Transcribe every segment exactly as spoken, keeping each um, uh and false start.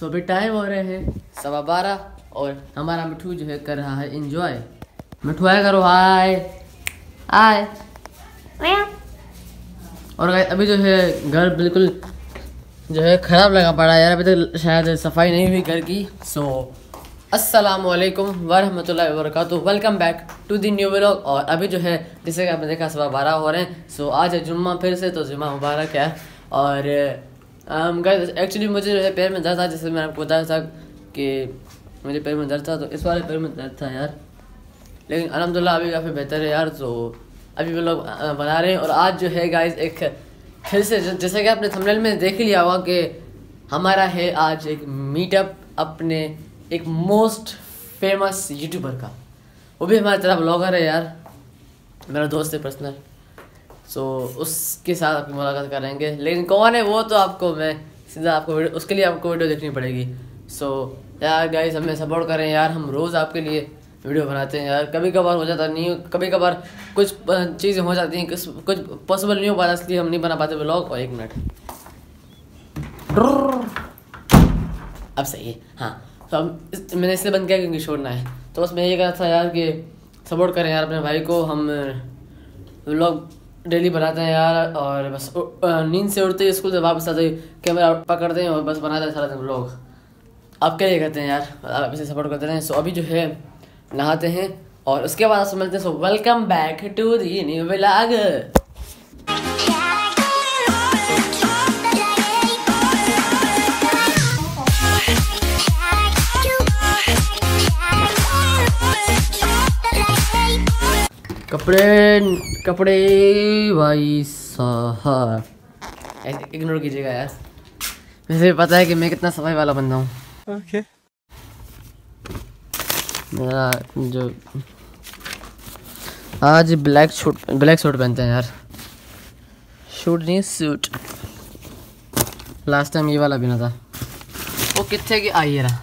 सो अभी टाइम हो रहे हैं सवा बारह और हमारा मिठू जो है कर रहा है इंजॉय। मिठू आया करो, हाय हाय। और अभी जो है घर बिल्कुल जो है ख़राब लगा पड़ा है यार, अभी तक शायद सफाई नहीं हुई घर की। सो अस्सलाम वालेकुम वरहमतुल्लाहि वबरकातुहू, welcome back to the new vlog. और अभी जो है जैसे कि आपने देखा सुबह बारह हो रहे हैं। सो आज है जुम्मा फिर से, तो जुम्मा मुबारक है। और एक्चुअली मुझे जो है पैर में दर्द था, जैसे मैंने आपको बताया था कि मुझे पैर में दर्द था, तो इस वाले पैर में दर्द था यार, लेकिन अल्हम्दुलिल्लाह अभी काफ़ी बेहतर है यार। तो अभी वो लोग बना रहे हैं। और आज जो है गाइस एक फिर से जैसे कि आपने थंबनेल में देख ही लिया होगा कि हमारा है आज एक मीटअप अपने एक मोस्ट फेमस यूट्यूबर का, वो भी हमारी तरह ब्लॉगर है यार, मेरा दोस्त है पर्सनल। सो उसके साथ आपकी मुलाकात करेंगे, लेकिन कौन है वो तो आपको मैं सीधा आपको वीडियो, उसके लिए आपको वीडियो देखनी पड़ेगी। सो यार गाइस हमें सपोर्ट करें यार, हम रोज़ आपके लिए वीडियो बनाते हैं यार। कभी कभार हो जाता नहीं, कभी कभार कुछ चीज़ें हो जाती हैं, कुछ कुछ पॉसिबल नहीं हो पाता, इसलिए हम नहीं बना पाते व्लॉग। और एक मिनट अब सही है, हाँ। तो अब मैंने इसलिए बंद किया क्योंकि छोड़ना है। तो बस मैं ये कहा था यार कि सपोर्ट करें यार अपने भाई को। हम व्लॉग डेली बनाते हैं यार, और बस नींद से उठते ही स्कूल से वापस आते ही कैमरा पकड़ते हैं और बस बनाते हैं सारा दिन व्लॉग। आप क्या ये कहते हैं यार, आप इसे सपोर्ट करते हैं। सो अभी जो है नहाते हैं और उसके बाद समझते हैं। So welcome back to the new vlog. कपड़े कपड़े भाई साहब इग्नोर कीजिएगा यार, मुझे पता है कि मैं कितना सफाई वाला बंदा हूँ। Okay okay. मेरा जो आज ब्लैक शूट ब्लैक सूट पहनते हैं यार, शूट नहीं सूट। लास्ट टाइम ये वाला पहना था, वो कितने की आई रहा।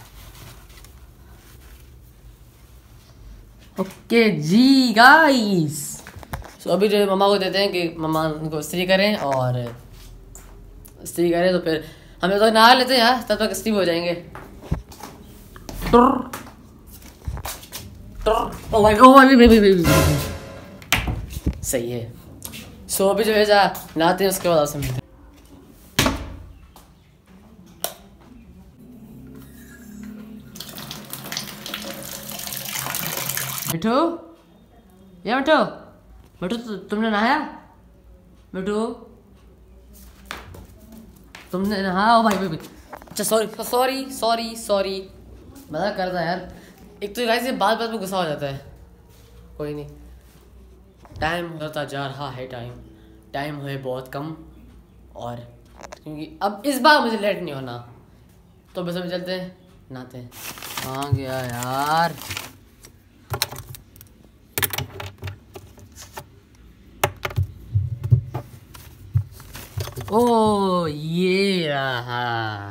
ओके जी गाइस, सो अभी जो मम्मा को देते हैं कि मम्मा उनको इस्त्री करें, और इस्त्री करें तो फिर हमें तो नहा लेते हैं यार, तब तक इस्त्री हो जाएंगे। टुर, टुर, ओ भाई ओ भाई भाई भाई सही है। सो अभी जो है जा नहाते हैं, उसके बाद आपसे मिलते हैं। मिठू, या मिठू मिठू तुमने नहाया? मिठू तुमने नहाया? ओ भाई भाई अच्छा सॉरी सॉरी सॉरी सॉरी मजाक करता है यार। एक तो गाइस ये बात बात में गुस्सा हो जाता है। कोई नहीं, टाइम होता जा रहा है, टाइम टाइम है बहुत कम, और क्योंकि अब इस बार मुझे लेट नहीं होना, तो बस अभी चलते हैं नहाते हैं। कहाँ गया यार? ओ ये रहा,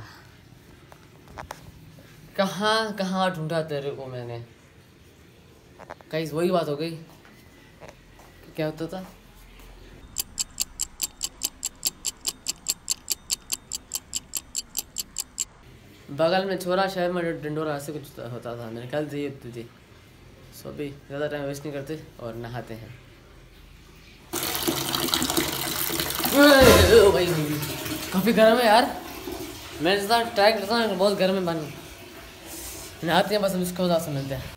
कहाँ कहाँ ढूंढा तेरे को मैंने। गाइस वही बात हो गई, क्या होता था। बगल में छोरा शहर में डंडोरा ऐसे कुछ होता था, मैंने कल दी होती थी। सो अभी ज़्यादा टाइम वेस्ट नहीं करते और नहाते हैं। भाई काफ़ी गर्म है यार, मैं जैसा ट्राई करता हूँ बहुत गर्म है पानी। नहाते हैं बस, हम इसको बाद से मिलते हैं।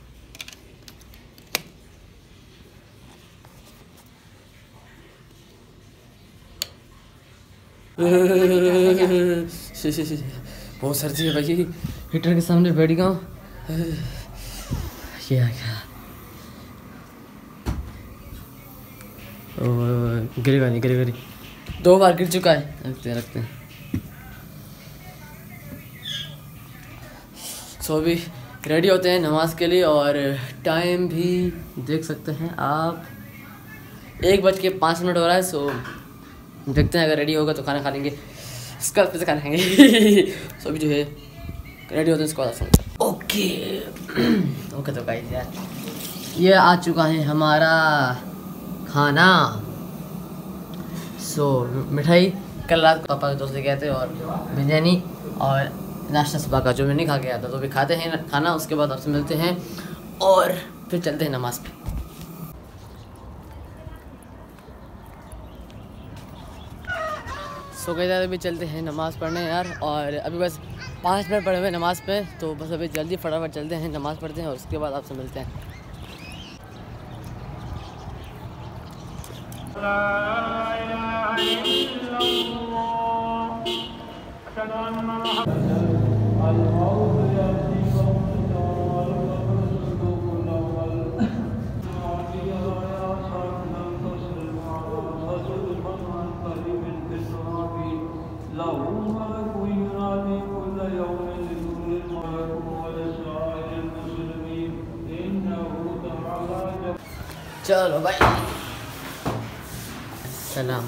बहुत सर्दी है भाई, हीटर के सामने बैठ गया हूँ। ये क्या गिरेगा नहीं, गिरेगा नहीं, दो बार गिर चुका है। रखते हैं रखते हैं। सो अभी रेडी होते हैं नमाज के लिए, और टाइम भी देख सकते हैं आप, एक बज के पाँच मिनट हो रहा है। सो देखते हैं, अगर रेडी होगा तो खाना खा लेंगे, इसका फिर खाना खाएंगे। सो अभी जो है रेडी होते हैं, इसको ओके ओके। तो गाइस यार ये आ चुका है हमारा खाना। सो मिठाई कल रात को पापा के दोस्त लेके आए थे, और बिरयानी, और नाश्ता सुबह का जो मैं नहीं खा के आया था, तो भी खाते हैं खाना, उसके बाद आपसे मिलते हैं और फिर चलते हैं नमाज़ पे। सो गए अभी चलते हैं नमाज़ पढ़ने यार, और अभी बस पाँच मिनट पड़े हुए नमाज़ पे, तो बस अभी जल्दी फटाफट चलते हैं, नमाज़ पढ़ते हैं और उसके बाद आपसे मिलते हैं। चलो भाई, सलाम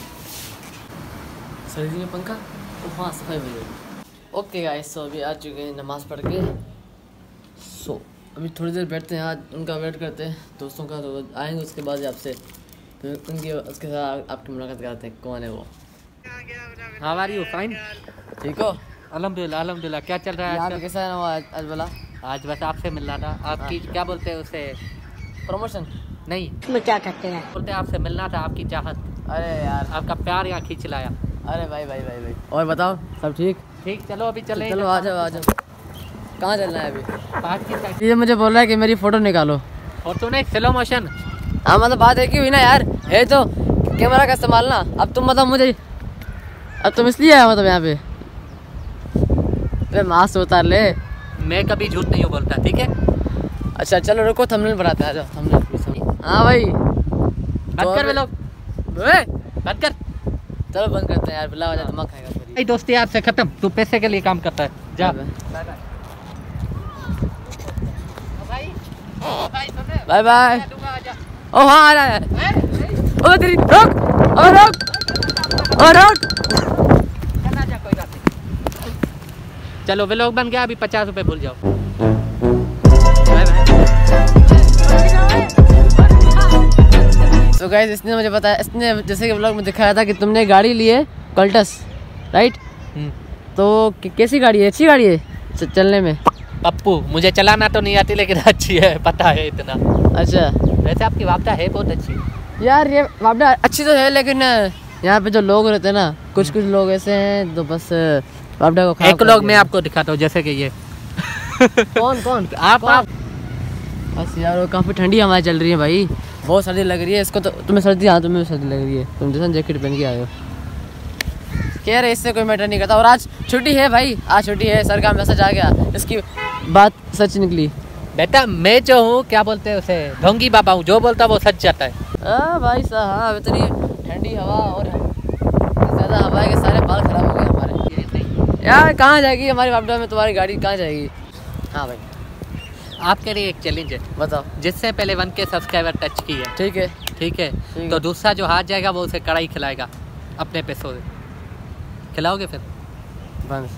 सर्दी में पंखा, हाँ सफाई हो जाएगी। ओके गाइस, सो अभी आ चुके हैं नमाज़ पढ़ के। सो अभी थोड़ी देर बैठते हैं, आज उनका वेट करते हैं दोस्तों का, तो आएंगे उसके बाद आपसे फिर उनकी उसके साथ आपकी मुलाकात कराते हैं कौन है वो। How are you? फाइन, ठीक हो? अल्हम्दुलिल्लाह अल्हम्दुलिल्लाह। क्या चल रहा है यहाँ पे कैसा है आज आज वाला? आज बस आपसे मिल रहा था, आपकी क्या बोलते हैं उसे, प्रमोशन नहीं में क्या कहते हैं, बोलते हैं आपसे मिलना था, आपकी चाहत, अरे यार आपका प्यार यहाँ खींच लाया। अरे भाई भाई भाई भाई और बताओ सब ठीक? ठीक, चलो अभी चलें। चलो आ जाओ आ जाओ। कहाँ चलना है अभी? पार्क की साइड। ये मुझे बोल रहा है कि मेरी फ़ोटो निकालो, और तूने स्लो मोशन। हाँ मतलब बात है कि हुई ना यार, है तो कैमरा का इस्तेमाल ना। अब तुम मतलब मुझे, अब तुम इसलिए आया मतलब यहाँ पे? अरे मास्क उतार ले। मैं कभी झूठ नहीं बोलता, ठीक है? अच्छा चलो रुको, थंबनेल बनाते हैं, आ जाओ थंबनेल। हाँ भाई बंद कर लोग, बंद कर। चलो बंद करते हैं यार, बिल्ला वजह दिमाग खाएगा फिर। भाई दोस्ती आपसे खत्म, तू पैसे के लिए काम करता है, जा। Bye bye. ओ हाँ आ रहा है। ओ तेरी रोक, ओ रोक, ओ रोक। चलो व्लॉग बन गया, अभी पचास रुपए भूल जाओ। तो गाइस इसने मुझे बताया, इसने जैसे कि व्लॉग में दिखाया था कि तुमने गाड़ी ली है कल्टस, राइट? तो कैसी गाड़ी है? अच्छी गाड़ी है चलने में? पप्पू, मुझे चलाना तो नहीं आती लेकिन अच्छी है, पता है इतना। अच्छा, वैसे आपकी वापदा है बहुत अच्छी यार। ये वापदा अच्छी तो है, लेकिन यहाँ पे जो लोग रहते हैं ना, कुछ कुछ लोग ऐसे हैं तो बस वापदा को खराब एक लोग मैं आपको दिखाता हूँ, जैसे कि ये। कौन कौन? आप कौन? आप बस यार, वो काफ़ी ठंडी हवाएं चल रही है भाई, बहुत सर्दी लग रही है इसको। तो तुम्हें सर्दी, हाँ तुम्हें सर्दी लग रही है, तुम जैसा जैकेट पहन के आए हो। कह रहे इससे कोई मैटर नहीं करता। और आज छुट्टी है भाई, आज छुट्टी है, सर का मैसेज आ गया, इसकी बात सच निकली। बेटा मैं जो हूँ, क्या बोलते हैं उसे, ढोंगी बाबा हूँ, जो बोलता वो सच जाता है। हाँ भाई साहब, हाँ इतनी ठंडी हवा और ज़्यादा हवा है कि सारे बाल खराब हो गए हमारे। यार कहाँ जाएगी हमारी वापडा में तुम्हारी गाड़ी, कहाँ जाएगी? हाँ भाई आपके लिए एक चैलेंज है, बताओ। जिससे पहले वन के सब्सक्राइबर टच की है, ठीक है ठीक है, ठीक तो है। दूसरा जो हाथ जाएगा वो उसे कढ़ाई खिलाएगा अपने पैसों से। खिलाओगे फिर? बस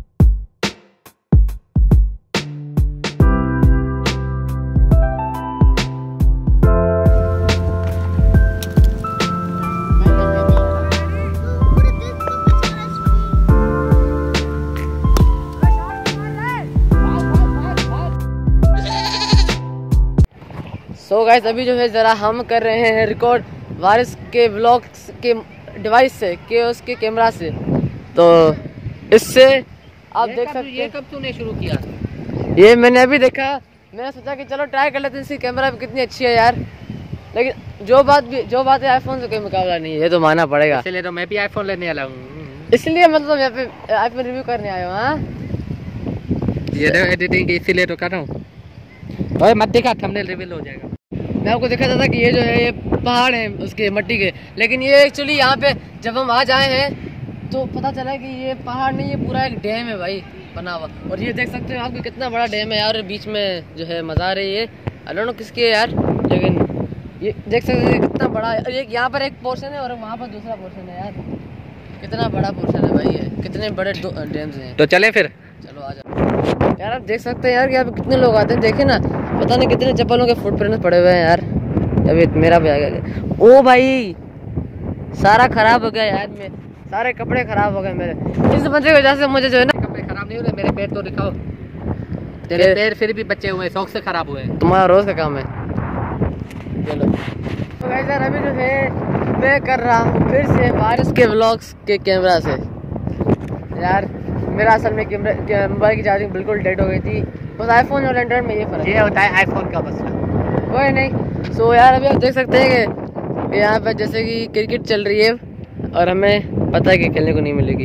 सो गाइस अभी जो है ज़रा हम कर रहे हैं रिकॉर्ड वारिस के व्लॉग्स के डिवाइस से, के उसके कैमरा से, तो इससे आप देख सकते हैं। ये कब तूने शुरू किया? ये मैंने अभी देखा, मैंने सोचा कि चलो ट्राई कर लेते हैं, इसकी कैमरा भी कितनी अच्छी है यार। लेकिन जो बात भी जो बात है, आईफोन से कोई मुकाबला नहीं है, ये तो मानना पड़ेगा। इसलिए तो मैं भी आईफोन लेने वाला हूँ, इसलिए मतलब यहाँ पे आईफोन रिव्यू करने आए हो। हाँ ये देखो एडिटिंग, इसीलिए तो कर रहा हूँ। और मत दिखा, थंबनेल रिवील हो जाएगा। मैं आपको दिखाता था कि ये जो है ये पहाड़ है उसके मिट्टी के, लेकिन ये एक्चुअली यहाँ पे जब हम आज आए हैं तो पता चला कि ये पहाड़ नहीं, ये पूरा एक डैम है भाई बना हुआ। और ये देख सकते हो आपको कितना बड़ा डैम है यार, बीच में जो है मज़ार है ये, आई डोंट नो किसकी है यार, लेकिन ये देख सकते हो कितना बड़ा है। एक यहाँ पर एक पोर्शन है और वहाँ पर दूसरा पोर्शन है यार, कितना बड़ा पोर्शन है भाई, ये कितने बड़े डैम्स हैं। तो चलें फिर? चलो आ जाओ यार। आप देख सकते हैं यार कि यहाँ पे कितने लोग आते हैं, देखे ना, पता नहीं कितने चप्पलों के फुटप्रिंट्स पड़े हुए हैं यार। अभी मेरा भी आ गया। ओ भाई सारा खराब हो गया यार, मैं सारे कपड़े खराब हो गए मेरे इस बंदे की वजह से। मुझे जो है ना कपड़े खराब नहीं हो रहे, मेरे पैर तो दिखाओ। तेरे पैर फिर भी बचे हुए, शौक से खराब हुए। तुम्हारा रोज का काम है। चलो तो गाइस यार अभी जो है मैं कर रहा हूँ फिर से बारिश के व्लॉग्स के कैमरा से। यार मेरा असल में कैमरा मोबाइल की चार्जिंग बिल्कुल डेड हो गई थी। बस आईफोन और एंड्रॉइड में ये फर्क ये होता है आईफोन का मसला। कोई नहीं। सो यार अभी आप देख सकते हैं कि यहाँ पर जैसे कि क्रिकेट चल रही है और हमें पता है कि खेलने को नहीं मिलेगी।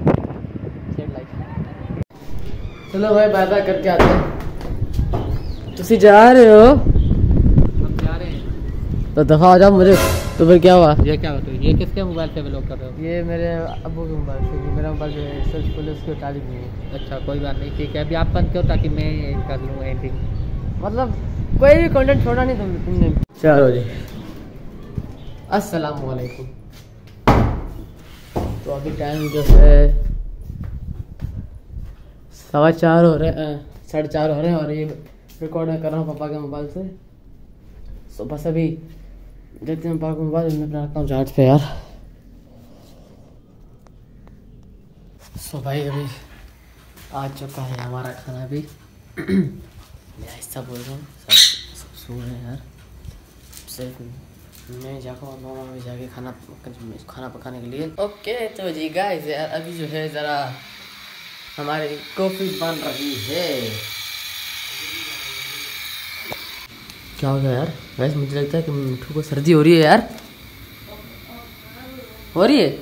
चलो भाई बाय बाय करके आते हैं। तुसी जा रहे हो? हम जा रहे हैं। तो दफा हो जाओ मुझे। तो फिर क्या हुआ? ये क्या होता है? ये किसके मोबाइल से व्लॉग कर रहे हो? ये मेरे अब्बू के मोबाइल से। मेरा मोबाइल जो है सर्च पुलिस की तारीफ नहीं है। अच्छा कोई बात नहीं, ठीक है। अभी आप बंद करो ताकि मैं कर लूँ एडिटिंग। मतलब कोई भी कंटेंट छोड़ा नहीं तुम तुमने। चलो जी अस्सलाम वालेकुम। तो अभी टाइम जो है सवा चार हो रहे हैं, साढ़े चार हो रहे हैं और ये रिकॉर्ड कर रहा हूँ पापा के मोबाइल से। सो बस अभी देखते हैं पापा का मोबाइल में अपना रखता हूँ चार्ज पे यार। सो भाई अभी आ चुका है हमारा खाना भी। मैं ऐसा बोल रहा हूँ सब सब सो रहे हैं यार। सिर्फ मैं जाकर और मामा में जाके खाना खाना पकाने के लिए। ओके तो जी गाइस यार अभी जो है ज़रा हमारी कॉफ़ी बन रही है। क्या हो गया यार? वैसे मुझे लगता है कि मिठू को सर्दी हो रही है यार। हो रही है?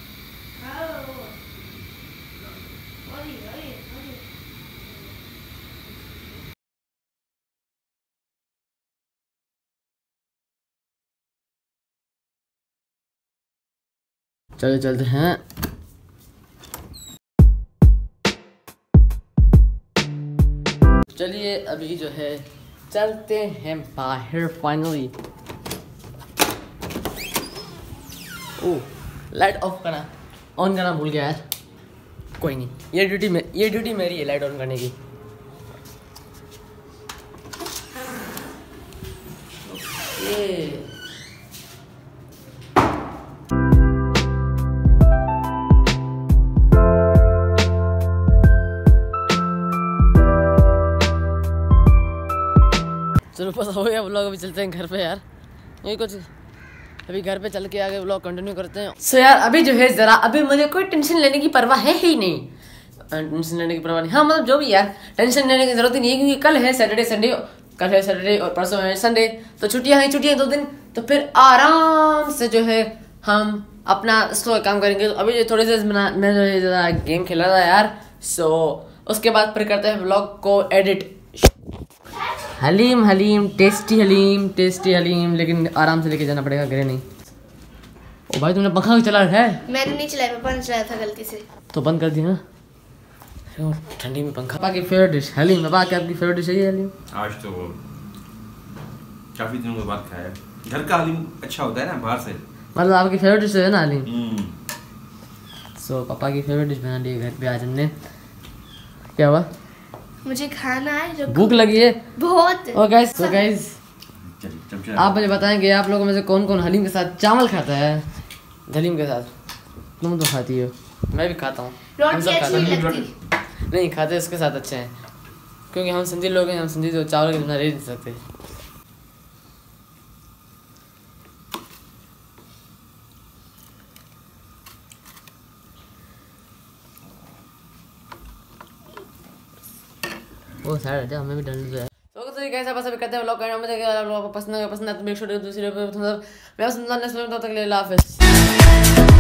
चलो चलते हैं। चलिए अभी जो है चलते हैं बाहर फाइनली। ओह लाइट ऑफ करना ऑन करना भूल गया यार। कोई नहीं, ये ड्यूटी में ये ड्यूटी मेरी है लाइट ऑन करने की। ये चलो बस हो गया व्लॉग। अभी चलते हैं घर पे यार। यही कुछ अभी घर पे चल के आगे व्लॉग कंटिन्यू करते हैं। सो so यार अभी जो है ज़रा अभी मुझे कोई टेंशन लेने की परवाह है ही नहीं। टेंशन लेने की परवाह नहीं, हाँ मतलब जो भी यार टेंशन लेने की जरूरत ही नहीं है क्योंकि कल है सैटरडे संडे। कल है सैटरडे और परसों है संडे। तो छुट्टियाँ हैं छुट्टियाँ दो दिन। तो फिर आराम से जो है हम अपना स्लो काम करेंगे। तो अभी जो थोड़ी देर मैं जो है ज़रा गेम खेला था यार। सो उसके बाद फिर करते हैं व्लॉग को edit. Haleem haleem tasty haleem tasty haleem, लेकिन आराम से लेके जाना पड़ेगा घरे नहीं। ओ भाई तुमने पंखा चला रखा है? मैंने नहीं चलाया, पापा ने चलाया था गलती से। तो बंद कर दिया ना ठंडी में पंखा। पापा की फेवरेट डिश हलीम। पापा क्या आपकी फेवरेट डिश है ये हलीम? आज तो काफी दिनों के बाद खाया। घर का हलीम अच्छा होता है ना बाहर से। मतलब आपकी फेवरेट डिश है ना हलीम? हम्म। सो पापा की फेवरेट डिश बना ली है घर पे आज हमने। क्या हुआ? मुझे खाना है जो भूख लगी है बहुत। ओ गाइस तो गाइस आप मुझे बताएंगे आप लोगों में से कौन कौन हलीम के साथ चावल खाता है? हलीम के साथ तुम तो खाती हो, मैं भी खाता हूँ। रोटी अच्छी नहीं लगती। नहीं खाते इसके साथ अच्छे हैं क्योंकि हम सिंधी लोग हैं। हम सिंधी तो चावल के बिना रह नहीं सकते। वो साइड हटा हमें भी डंड दो यार। तो कैसा बस अभी करते हैं व्लॉग करना। मुझे अगर आपको पसंद है पसंद है तो मेक श्योर टू दूसरे पे मतलब मैं पसंद है। तब तक ले ला हाफिज़।